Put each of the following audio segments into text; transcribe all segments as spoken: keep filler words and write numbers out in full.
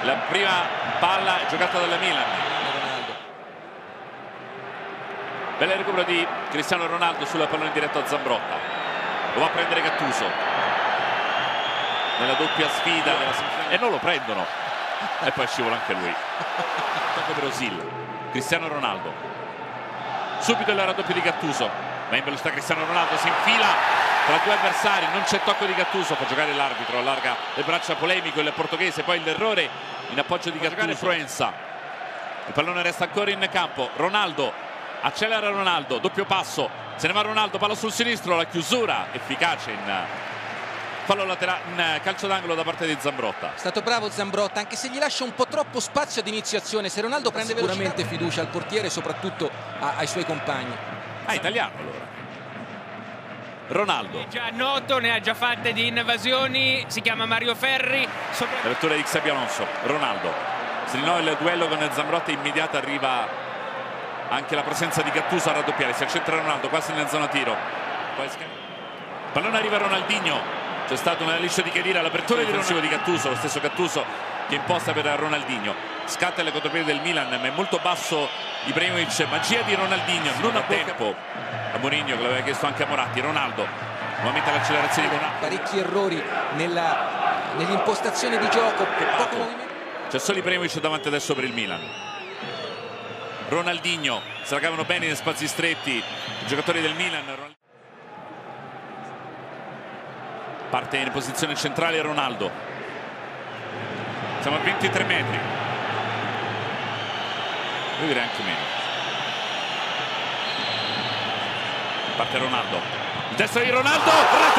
La prima palla è giocata dalla Milan. Bel recupero di Cristiano Ronaldo sulla pallone diretto a Zambrotta. Lo va a prendere Gattuso nella doppia sfida e non lo prendono. E poi scivola anche lui. Tocco per Osil. Cristiano Ronaldo. Subito il raddoppio di Gattuso. Ma in velocità Cristiano Ronaldo si infila tra due avversari. Non c'è tocco di Gattuso. Fa giocare l'arbitro. Allarga le braccia, polemico il portoghese. Poi l'errore in appoggio di Gattuso. Proenza. Il pallone resta ancora in campo. Ronaldo. Accelera Ronaldo, doppio passo, se ne va Ronaldo, palla sul sinistro, la chiusura efficace in fallo laterale, in calcio d'angolo da parte di Zambrotta. È stato bravo Zambrotta, anche se gli lascia un po' troppo spazio ad inizio azione. Se Ronaldo prende sicuramente velocità, fiducia al portiere e soprattutto a, ai suoi compagni. Ah, italiano allora. Ronaldo. È già noto, ne ha già fatte di invasioni, si chiama Mario Ferri. Sopra... La lettura di Xabi Alonso, Ronaldo. Se no il duello con Zambrotta immediata arriva... Anche la presenza di Gattuso a raddoppiare, si accentra Ronaldo quasi nella zona tiro. Poi pallone arriva Ronaldinho, c'è stato una liscia di Khedira, l'apertura difensiva di Gattuso, lo stesso Gattuso che imposta per Ronaldinho. Scatta il contropiede del Milan, ma è molto basso Ibrahimovic, magia di Ronaldinho, non ha tempo a Mourinho che l'aveva chiesto anche a Moratti. Ronaldo, nuovamente l'accelerazione di Ronaldo. Parecchi errori nell'impostazione di gioco, poco movimento. C'è solo Ibrahimovic davanti adesso per il Milan. Ronaldinho, se la cavano bene in spazi stretti i giocatori del Milan. Parte in posizione centrale Ronaldo. Siamo a ventitré metri. Io direi anche meno. Parte Ronaldo. Il destro di Ronaldo, rete!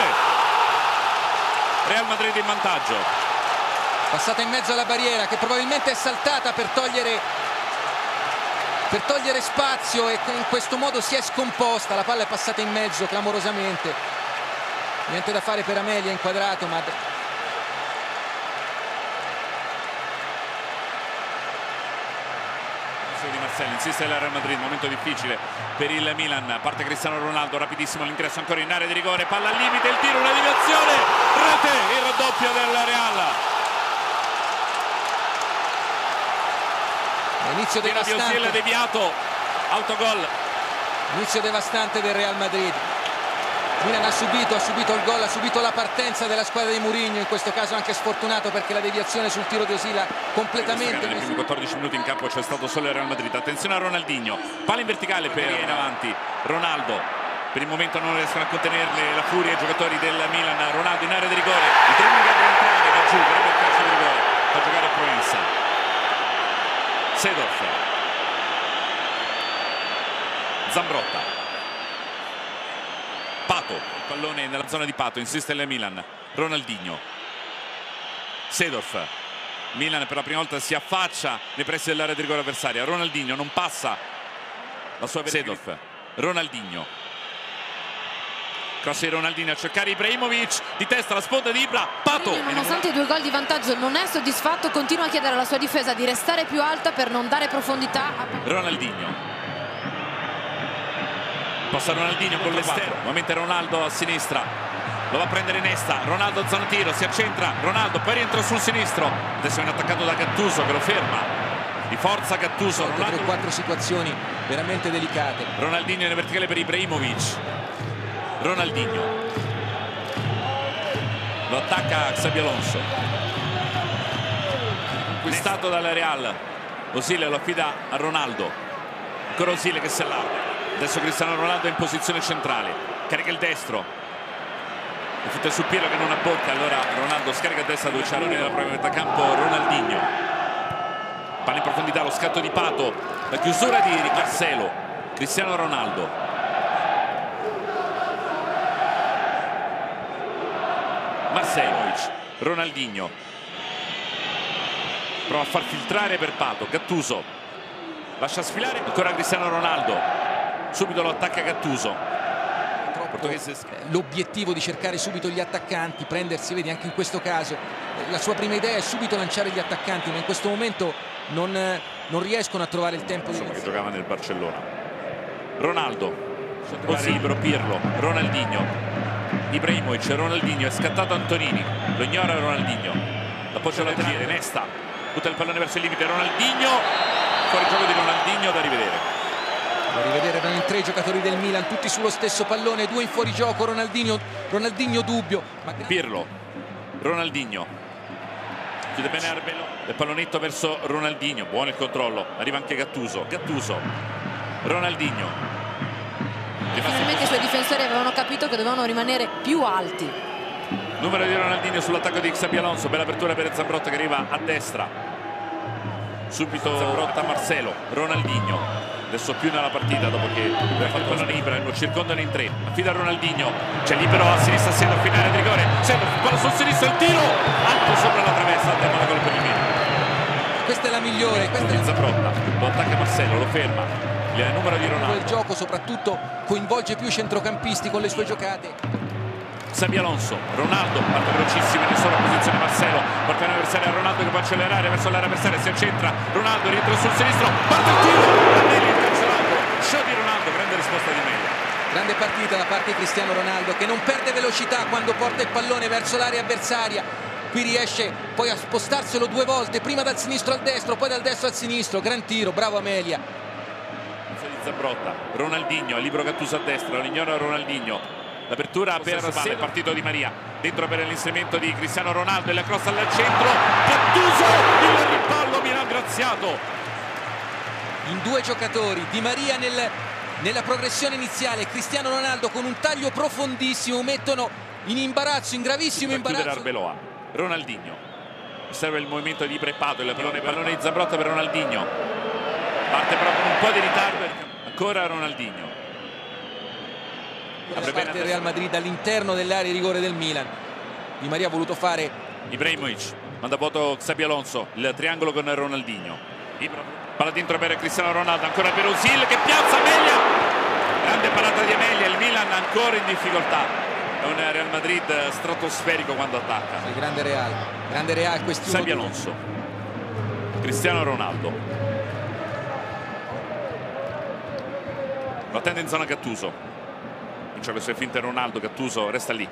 Real Madrid in vantaggio. Passata in mezzo alla barriera che probabilmente è saltata per togliere per togliere spazio e in questo modo si è scomposta. La palla è passata in mezzo clamorosamente. Niente da fare per Amelia, inquadrato, ma di Marcello, insiste il Real Madrid, momento difficile per il Milan. Parte Cristiano Ronaldo, rapidissimo l'ingresso ancora in area di rigore, palla al limite, il tiro, una deviazione, rete, il raddoppio del Real. Inizio devastante. Deviato, autogol. Inizio devastante del Real Madrid. Milan ha subito, ha subito il gol, ha subito la partenza della squadra di Mourinho, in questo caso anche sfortunato perché la deviazione sul tiro di Osila completamente. Nei primi quattordici minuti in campo c'è stato solo il Real Madrid. Attenzione a Ronaldinho, palla in verticale per in avanti. Ronaldo, per il momento non riescono a contenerle la furia i giocatori del Milan. Ronaldo in area di rigore, il dribbling ad entrare, va giù, vorrebbe il calcio di rigore, fa giocare a Proenza. Seedorf, Zambrotta, Pato, il pallone nella zona di Pato, insiste il Milan. Ronaldinho, Seedorf, Milan per la prima volta si affaccia nei pressi dell'area di rigore avversaria. Ronaldinho non passa la sua Seedorf, Ronaldinho, cross di Ronaldinho a cercare Ibrahimovic, di testa la sponda di Ibra, Pato. Mourinho, nonostante i due gol di vantaggio non è soddisfatto, continua a chiedere alla sua difesa di restare più alta per non dare profondità a... Ronaldinho, passa Ronaldinho con l'esterno, nuovamente Ronaldo a sinistra, lo va a prendere Nesta, Ronaldo zona tiro, si accentra Ronaldo, poi rientra sul sinistro, adesso viene attaccato da Gattuso che lo ferma, di forza Gattuso. Ronaldo, quattro situazioni veramente delicate. Ronaldinho in verticale per Ibrahimovic. Ronaldinho lo attacca Xabi Alonso, acquistato dalla Real. Osile lo affida a Ronaldo, ancora Osile che si allarga, adesso Cristiano Ronaldo è in posizione centrale, carica il destro, è sul Piero che non abbocca, allora Ronaldo scarica a destra dove c'è nella propria metà campo Ronaldinho, palla in profondità, lo scatto di Pato, la chiusura di Marcelo, Cristiano Ronaldo, Marcelovic, Ronaldinho prova a far filtrare per Pato, Gattuso lascia sfilare ancora Cristiano Ronaldo, subito lo attacca Gattuso. L'obiettivo di cercare subito gli attaccanti, prendersi, vedi anche in questo caso la sua prima idea è subito lanciare gli attaccanti, ma in questo momento non, non riescono a trovare il tempo. Insomma, che giocava nel Barcellona. Ronaldo, così libero Pirlo, Ronaldinho, Ibrahimovic, Ronaldinho, è scattato Antonini, lo ignora Ronaldinho, l'appoggio laterale, Nesta, butta il pallone verso il limite, Ronaldinho, fuori gioco di Ronaldinho, da rivedere. Da rivedere erano in tre i giocatori del Milan, tutti sullo stesso pallone, due in fuorigioco, Ronaldinho, Ronaldinho dubbio. Ma... Pirlo, Ronaldinho, chiude bene Arbeloa, il pallonetto verso Ronaldinho, buono il controllo, arriva anche Gattuso, Gattuso, Ronaldinho. Finalmente i suoi difensori avevano capito che dovevano rimanere più alti. Numero di Ronaldinho sull'attacco di Xabi Alonso, bella apertura per Zambrotta che arriva a destra. Subito Zambrotta, Marcelo, Ronaldinho, adesso più nella partita dopo che ha fatto il libero, lo circondano in tre, affida a Ronaldinho, c'è libero a sinistra, Seedorf, finale di rigore, Seedorf, palla sul sinistro, il tiro, alto sopra la traversa, al tema la gol per il Milan. Questa è la migliore, questa è la... Zambrotta, lo attacca Marcelo, lo ferma. Il numero di Ronaldo. Il gioco soprattutto coinvolge più i centrocampisti con le sue giocate. Xabi Alonso, Ronaldo, parte velocissimo in nessuna posizione Marcelo, porta in avversario a Ronaldo che può accelerare verso l'area avversaria, si accentra, Ronaldo rientra sul sinistro, parte il tiro, Amelia il calciolato, show di Ronaldo, grande risposta di Amelia. Grande partita da parte di Cristiano Ronaldo che non perde velocità quando porta il pallone verso l'area avversaria. Qui riesce poi a spostarselo due volte, prima dal sinistro al destro, poi dal destro al sinistro, gran tiro, bravo Amelia. Zambrotta, Ronaldinho, libero Gattuso a destra, non ignora Ronaldinho, l'apertura per Spalle, il partito di Maria, dentro per l'inserimento di Cristiano Ronaldo e la cross al centro, Gattuso, il rimpallo Milan graziato. In due giocatori, Di Maria nel, nella progressione iniziale, Cristiano Ronaldo con un taglio profondissimo, mettono in imbarazzo, in gravissimo imbarazzo. Arbeloa, Ronaldinho, serve il movimento di Preppato, il pallone, pallone di Zambrotta per Ronaldinho, parte però con un po' di ritardo. Ancora Ronaldinho. Da parte il Real Madrid all'interno dell'area di rigore del Milan. Di Maria ha voluto fare Ibrahimovic, manda vuoto Xabi Alonso, il triangolo con Ronaldinho. Palla dentro per Cristiano Ronaldo, ancora per Osil che piazza Amelia. Grande parata di Amelia, il Milan ancora in difficoltà. È un Real Madrid stratosferico quando attacca. Il grande Real, grande Real quest'ultimo. Xabi Alonso, Cristiano Ronaldo. Lo attende in zona Gattuso, comincia le sue finte Ronaldo, Gattuso resta lì.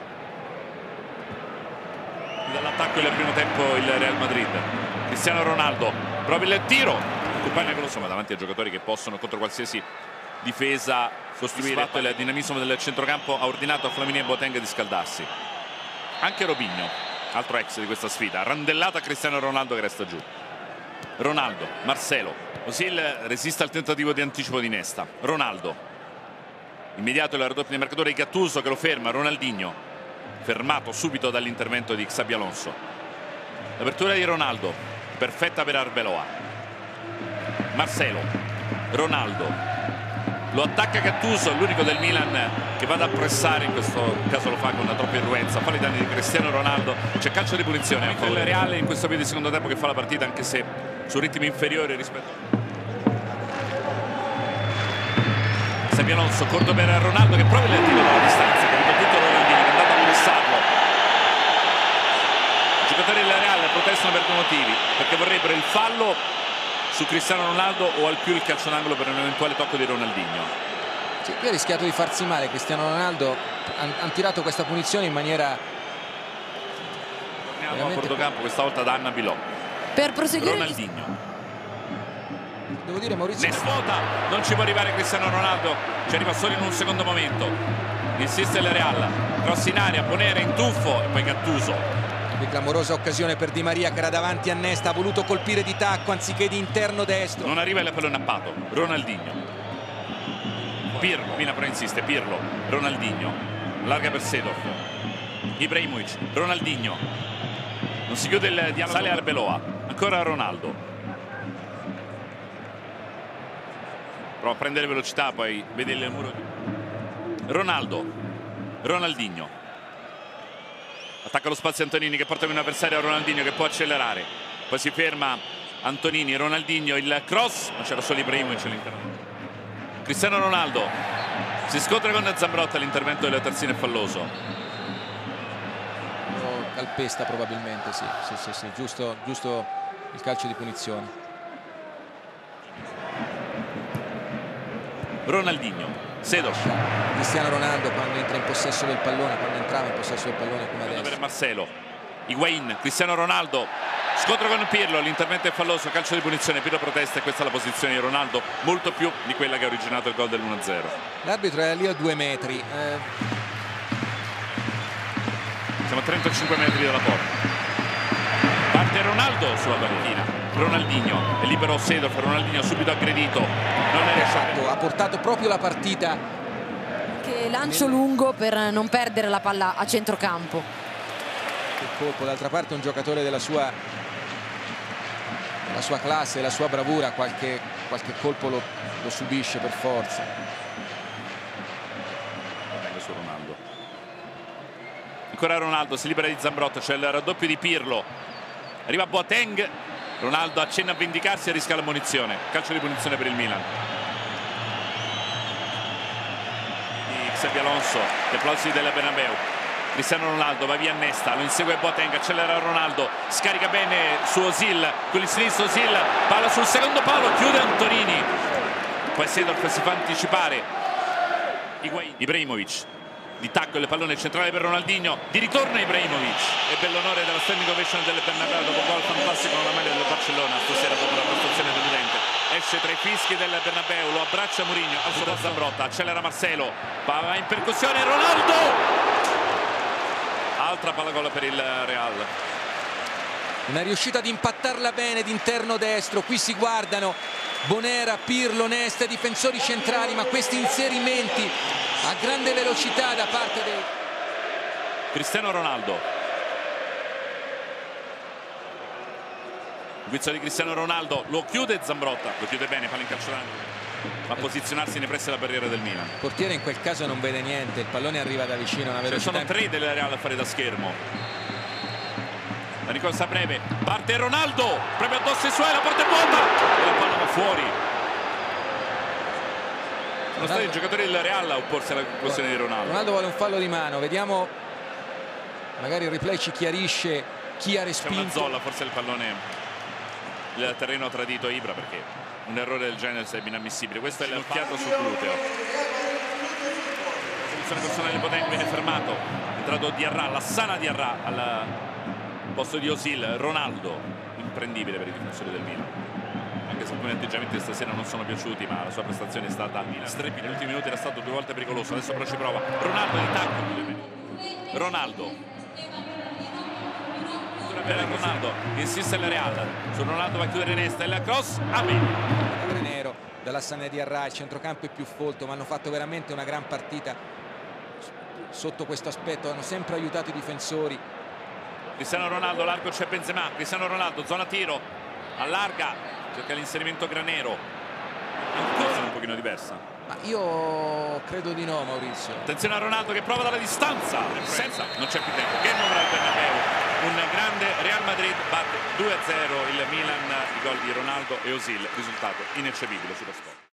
Dall'attacco il primo tempo il Real Madrid. Cristiano Ronaldo prova il tiro, accompagna con lo insomma davanti a giocatori che possono contro qualsiasi difesa costruire. Il dinamismo del centrocampo ha ordinato a Flamini e Boateng di scaldarsi. Anche Robinho, altro ex di questa sfida, randellata a Cristiano Ronaldo che resta giù. Ronaldo, Marcelo, Osil resiste al tentativo di anticipo di Nesta. Ronaldo, immediato il raddoppio di marcatore di Gattuso che lo ferma. Ronaldinho fermato subito dall'intervento di Xabi Alonso. L'apertura di Ronaldo perfetta per Arbeloa. Marcelo, Ronaldo, lo attacca Gattuso, l'unico del Milan che va a pressare, in questo caso lo fa con una troppa irruenza, fa i danni di Cristiano Ronaldo. C'è calcio di punizione anche il Reale in questo video di secondo tempo che fa la partita anche se su ritmi inferiori rispetto a Xabi Alonso, corto per Ronaldo che prova il tiro dalla distanza, capito tutto Ronaldinho che è andato a pressarlo. I giocatori del Real protestano per due motivi, perché vorrebbero il fallo su Cristiano Ronaldo o al più il calcio d'angolo per un eventuale tocco di Ronaldinho. Sì, qui ha rischiato di farsi male Cristiano Ronaldo, hanno han tirato questa punizione in maniera torniamo a bordo questa volta da Anna Bilò. Per proseguire Ronaldinho, devo dire Maurizio, ne svuota, non ci può arrivare Cristiano Ronaldo, ci arriva solo in un secondo momento. Insiste il Real, cross in aria, Bonera in tuffo e poi Gattuso. Che clamorosa occasione per Di Maria che era davanti a Nesta, ha voluto colpire di tacco anziché di interno destro. Non arriva il pallone nappato. Ronaldinho, Pirlo, Mina però insiste, Pirlo, Ronaldinho, larga per Seedorf, Ibrahimovic, Ronaldinho, non si chiude il dialogo, sale Arbeloa, ancora Ronaldo, prova a prendere velocità, poi vede il muro. Ronaldo, Ronaldinho, attacca lo spazio Antonini che porta un avversario a Ronaldinho che può accelerare, poi si ferma Antonini, Ronaldinho, il cross, ma c'era solo Ibrahimovic all'interno. Cristiano Ronaldo si scontra con Zambrotta, l'intervento del terzino è falloso. Calpesta probabilmente, sì, sì, sì, sì. Giusto, giusto il calcio di punizione. Ronaldinho, Seedorf, Cristiano Ronaldo quando entra in possesso del pallone, quando entrava in possesso del pallone come adesso. Per Marcelo, Higuaín, Cristiano Ronaldo, Scontro con Pirlo, l'intervento è falloso, calcio di punizione, Pirlo protesta e questa è la posizione di Ronaldo, molto più di quella che ha originato il gol dell'uno a zero. L'arbitro era lì a due metri. Eh... Siamo a trentacinque metri dalla porta. Parte Ronaldo sulla panchina, Ronaldinho è libero Seedorf, Ronaldinho subito aggredito, non è riuscito. Ha portato proprio la partita. Che lancio lungo per non perdere la palla a centrocampo. Che colpo, d'altra parte un giocatore della sua, della sua classe, della sua bravura, qualche, qualche colpo lo, lo subisce per forza. Venga su Ronaldo. Ancora Ronaldo, si libera di Zambrotta, c'è il raddoppio di Pirlo. Arriva Boateng, Ronaldo accenna a vendicarsi e rischia la munizione. Calcio di punizione per il Milan. Di Xabi Alonso, dei plausi del Bernabeu. Cristiano Ronaldo va via a Nesta, lo insegue Boateng, accelera Ronaldo, scarica bene su Özil, con il sinistro Özil, palla sul secondo palo, chiude Antonini. Poi Seedorf si fa anticipare. Higuain, Ibrahimovic. Di tacco il pallone centrale per Ronaldinho, di ritorno Ibrahimovic. Ebbe l'onore della standing ovation del Bernabeu dopo gol fantastico con la maglia del Barcellona stasera dopo la prestazione deludente. Esce tra i fischi del Bernabeu, lo abbraccia Mourinho, al suo da Zambrotta, accelera Marcelo, va in percussione Ronaldo. Altra palla gol per il Real. Una riuscita ad impattarla bene d'interno destro, qui si guardano Bonera, Pirlo, Nesta, difensori centrali, ma questi inserimenti a grande velocità da parte del Cristiano Ronaldo. Il guizzo di Cristiano Ronaldo lo chiude Zambrotta, lo chiude bene, palla in calcio d'angolo, a posizionarsi nei pressi della barriera del Milan. Il portiere in quel caso non vede niente, il pallone arriva da vicino a una velocità. Ci sono tre del Real a fare da schermo. La ricorsa breve, parte Ronaldo, proprio addosso ai suoi, la porta è vuota e la palla va fuori. Sono stati i giocatori del Real a opporsi alla conclusione di Ronaldo. Ronaldo vuole un fallo di mano, vediamo, magari il replay ci chiarisce chi ha respinto. C'è una zolla, forse il pallone, il terreno ha tradito Ibra, perché un errore del genere sarebbe inammissibile. Questo è l'occhiato sul gluteo. Soluzione personale di Boateng, viene fermato, è entrato Diarra, la sana Diarra al posto di Özil. Ronaldo imprendibile per i difensori del Milan, anche se alcuni atteggiamenti stasera non sono piaciuti, ma la sua prestazione è stata strepitosa. Negli ultimi minuti era stato due volte pericoloso, adesso però ci prova Ronaldo di tacco. Ronaldo per Ronaldo, insiste il Real, su Ronaldo va a chiudere Nesta, il cross, Amen. Nero dalla Sana Diarra, il centrocampo è più folto, ma hanno fatto veramente una gran partita sotto questo aspetto, hanno sempre aiutato i difensori. Cristiano Ronaldo, largo c'è Benzema, Cristiano Ronaldo, zona tiro, allarga, cerca l'inserimento Granero, ancora un pochino diversa. Ma io credo di no, Maurizio. Attenzione a Ronaldo che prova dalla distanza, senza, non c'è più tempo, game over al Bernabeu, un grande Real Madrid batte due a zero il Milan, i gol di Ronaldo e Özil, risultato ineccepibile sullo sport.